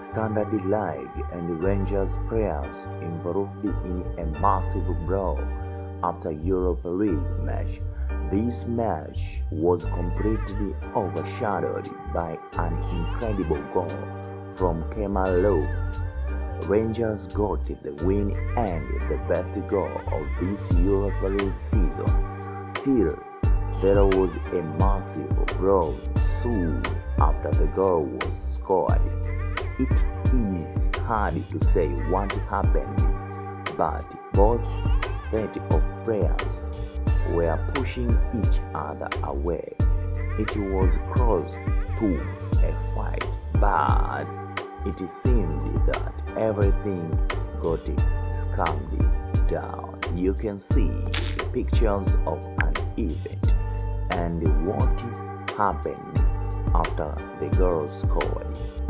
Standard League and Rangers players involved in a massive brawl after Europa League match. This match was completely overshadowed by an incredible goal from Kemal Love. Rangers got the win and the best goal of this Europa League season. Still, there was a massive brawl soon after the goal was scored. It is hard to say what happened, but both set of players were pushing each other away. It was close to a fight, but it seemed that everything got calmed down. You can see the pictures of an event and what happened after the girl scored.